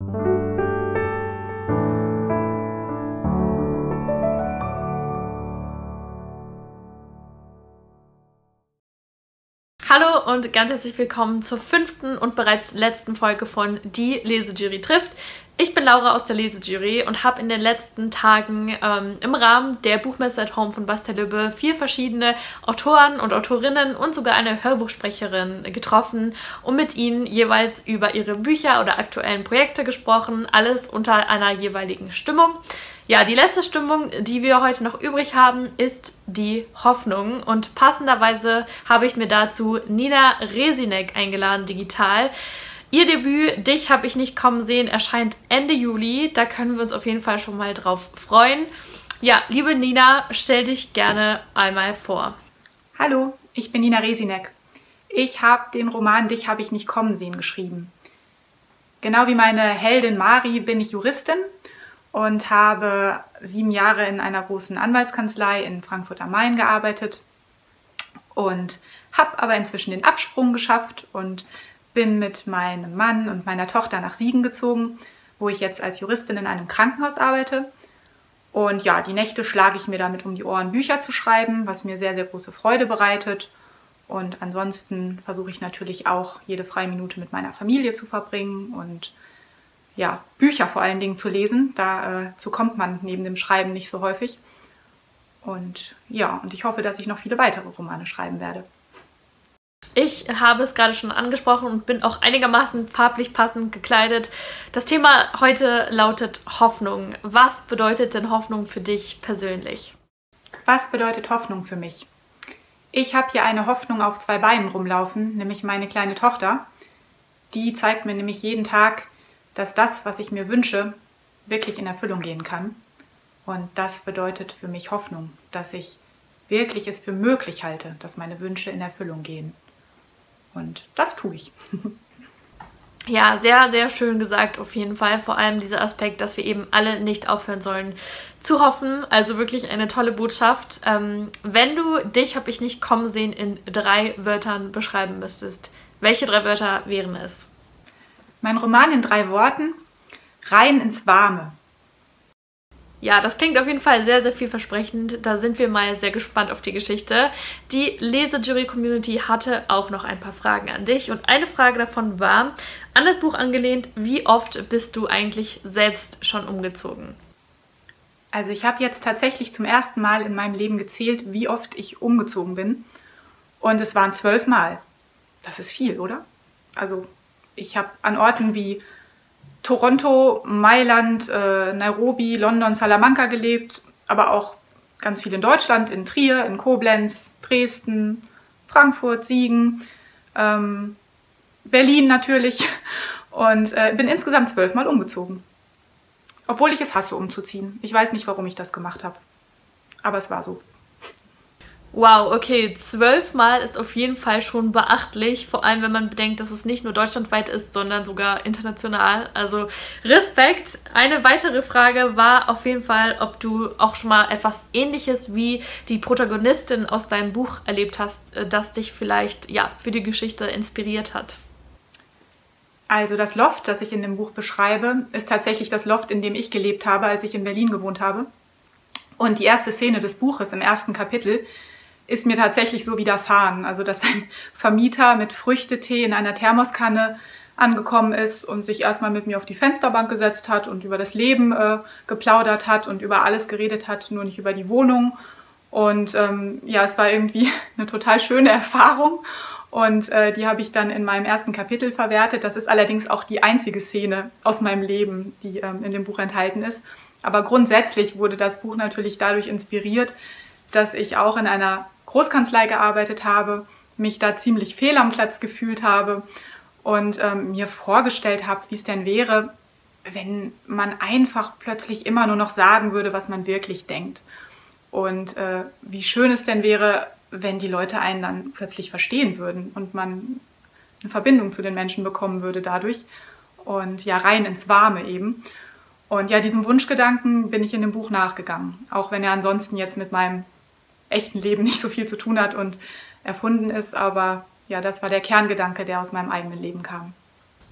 Hallo und ganz herzlich willkommen zur 5. und bereits letzten Folge von Die Lesejury trifft. Ich bin Laura aus der Lesejury und habe in den letzten Tagen im Rahmen der Buchmesse at Home von Bastel Lübbe 4 verschiedene Autoren und Autorinnen und sogar eine Hörbuchsprecherin getroffen und mit ihnen jeweils über ihre Bücher oder aktuellen Projekte gesprochen, alles unter einer jeweiligen Stimmung. Ja, die letzte Stimmung, die wir heute noch übrig haben, ist die Hoffnung. Und passenderweise habe ich mir dazu Nina Resinek eingeladen, digital. Ihr Debüt, Dich habe ich nicht kommen sehen, erscheint Ende Juli. Da können wir uns auf jeden Fall schon mal drauf freuen. Ja, liebe Nina, stell dich gerne einmal vor. Hallo, ich bin Nina Resinek. Ich habe den Roman Dich habe ich nicht kommen sehen geschrieben. Genau wie meine Heldin Mari bin ich Juristin und habe 7 Jahre in einer großen Anwaltskanzlei in Frankfurt am Main gearbeitet und habe aber inzwischen den Absprung geschafft und bin mit meinem Mann und meiner Tochter nach Siegen gezogen, wo ich jetzt als Juristin in einem Krankenhaus arbeite. Und ja, die Nächte schlage ich mir damit um die Ohren, Bücher zu schreiben, was mir sehr, sehr große Freude bereitet. Und ansonsten versuche ich natürlich auch, jede freie Minute mit meiner Familie zu verbringen und ja, Bücher vor allen Dingen zu lesen. Dazu kommt man neben dem Schreiben nicht so häufig. Und ja, und ich hoffe, dass ich noch viele weitere Romane schreiben werde. Ich habe es gerade schon angesprochen und bin auch einigermaßen farblich passend gekleidet. Das Thema heute lautet Hoffnung. Was bedeutet denn Hoffnung für dich persönlich? Was bedeutet Hoffnung für mich? Ich habe hier eine Hoffnung auf 2 Beinen rumlaufen, nämlich meine kleine Tochter. Die zeigt mir nämlich jeden Tag, dass das, was ich mir wünsche, wirklich in Erfüllung gehen kann. Und das bedeutet für mich Hoffnung, dass ich wirklich es für möglich halte, dass meine Wünsche in Erfüllung gehen. Und das tue ich. Ja, sehr, sehr schön gesagt auf jeden Fall. Vor allem dieser Aspekt, dass wir eben alle nicht aufhören sollen zu hoffen. Also wirklich eine tolle Botschaft. Wenn du Dich habe ich nicht kommen sehen in 3 Wörtern beschreiben müsstest, welche 3 Wörter wären es? Mein Roman in 3 Worten: rein ins Warme. Ja, das klingt auf jeden Fall sehr, sehr vielversprechend. Da sind wir mal sehr gespannt auf die Geschichte. Die Lesejury-Community hatte auch noch ein paar Fragen an dich. Und eine Frage davon war, an das Buch angelehnt, wie oft bist du eigentlich selbst schon umgezogen? Also ich habe jetzt tatsächlich zum ersten Mal in meinem Leben gezählt, wie oft ich umgezogen bin. Und es waren 12 Mal. Das ist viel, oder? Also ich habe an Orten wie Toronto, Mailand, Nairobi, London, Salamanca gelebt, aber auch ganz viel in Deutschland, in Trier, in Koblenz, Dresden, Frankfurt, Siegen, Berlin natürlich und bin insgesamt 12 Mal umgezogen. Obwohl ich es hasse, umzuziehen. Ich weiß nicht, warum ich das gemacht habe, aber es war so. Wow, okay, 12 Mal ist auf jeden Fall schon beachtlich, vor allem wenn man bedenkt, dass es nicht nur deutschlandweit ist, sondern sogar international. Also Respekt. Eine weitere Frage war auf jeden Fall, ob du auch schon mal etwas Ähnliches wie die Protagonistin aus deinem Buch erlebt hast, das dich vielleicht ja für die Geschichte inspiriert hat. Also das Loft, das ich in dem Buch beschreibe, ist tatsächlich das Loft, in dem ich gelebt habe, als ich in Berlin gewohnt habe. Und die erste Szene des Buches im ersten Kapitel ist mir tatsächlich so widerfahren. Also, dass ein Vermieter mit Früchtetee in einer Thermoskanne angekommen ist und sich erstmal mit mir auf die Fensterbank gesetzt hat und über das Leben geplaudert hat und über alles geredet hat, nur nicht über die Wohnung. Und ja, es war irgendwie eine total schöne Erfahrung und die habe ich dann in meinem ersten Kapitel verwertet. Das ist allerdings auch die einzige Szene aus meinem Leben, die in dem Buch enthalten ist. Aber grundsätzlich wurde das Buch natürlich dadurch inspiriert, dass ich auch in einer Großkanzlei gearbeitet habe, mich da ziemlich fehl am Platz gefühlt habe und mir vorgestellt habe, wie es denn wäre, wenn man einfach plötzlich immer nur noch sagen würde, was man wirklich denkt. Und wie schön es denn wäre, wenn die Leute einen dann plötzlich verstehen würden und man eine Verbindung zu den Menschen bekommen würde dadurch. Und ja, rein ins Warme eben. Und ja, diesem Wunschgedanken bin ich in dem Buch nachgegangen, auch wenn er ansonsten jetzt mit meinem echten Leben nicht so viel zu tun hat und erfunden ist, aber ja, das war der Kerngedanke, der aus meinem eigenen Leben kam.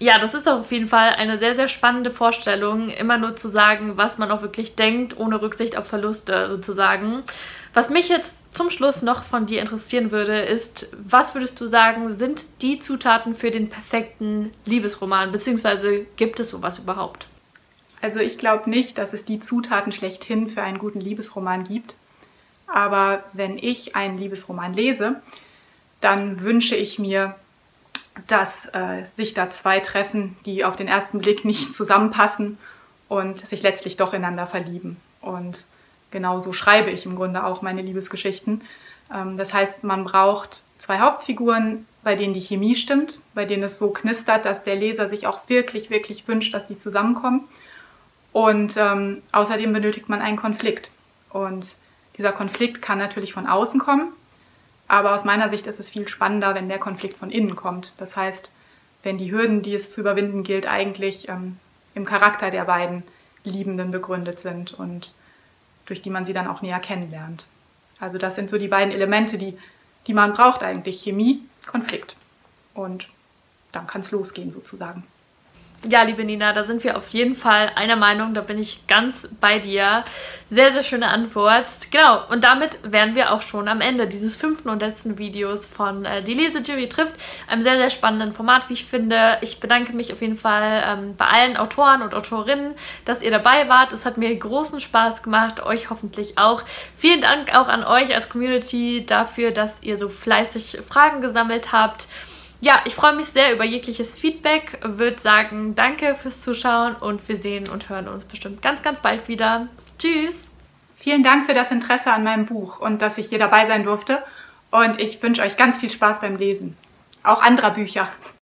Ja, das ist auf jeden Fall eine sehr, sehr spannende Vorstellung, immer nur zu sagen, was man auch wirklich denkt, ohne Rücksicht auf Verluste sozusagen. Was mich jetzt zum Schluss noch von dir interessieren würde, ist, was würdest du sagen, sind die Zutaten für den perfekten Liebesroman, beziehungsweise gibt es sowas überhaupt? Also ich glaube nicht, dass es die Zutaten schlechthin für einen guten Liebesroman gibt. Aber wenn ich einen Liebesroman lese, dann wünsche ich mir, dass sich da zwei treffen, die auf den ersten Blick nicht zusammenpassen und sich letztlich doch ineinander verlieben. Und genauso schreibe ich im Grunde auch meine Liebesgeschichten. Das heißt, man braucht zwei Hauptfiguren, bei denen die Chemie stimmt, bei denen es so knistert, dass der Leser sich auch wirklich, wirklich wünscht, dass die zusammenkommen. Und außerdem benötigt man einen Konflikt. Und dieser Konflikt kann natürlich von außen kommen. Aber aus meiner Sicht ist es viel spannender, wenn der Konflikt von innen kommt. Das heißt, wenn die Hürden, die es zu überwinden gilt, eigentlich im Charakter der beiden Liebenden begründet sind und durch die man sie dann auch näher kennenlernt. Also das sind so die beiden Elemente, die man braucht eigentlich. Chemie, Konflikt. Und dann kann es losgehen sozusagen. Ja, liebe Nina, da sind wir auf jeden Fall einer Meinung, da bin ich ganz bei dir. Sehr, sehr schöne Antwort. Genau, und damit wären wir auch schon am Ende dieses 5. und letzten Videos von Die Lesejury trifft. Einem sehr, sehr spannenden Format, wie ich finde. Ich bedanke mich auf jeden Fall bei allen Autoren und Autorinnen, dass ihr dabei wart. Es hat mir großen Spaß gemacht, euch hoffentlich auch. Vielen Dank auch an euch als Community dafür, dass ihr so fleißig Fragen gesammelt habt. Ja, ich freue mich sehr über jegliches Feedback, würde sagen, danke fürs Zuschauen und wir sehen und hören uns bestimmt ganz, ganz bald wieder. Tschüss! Vielen Dank für das Interesse an meinem Buch und dass ich hier dabei sein durfte. Und ich wünsche euch ganz viel Spaß beim Lesen. Auch anderer Bücher.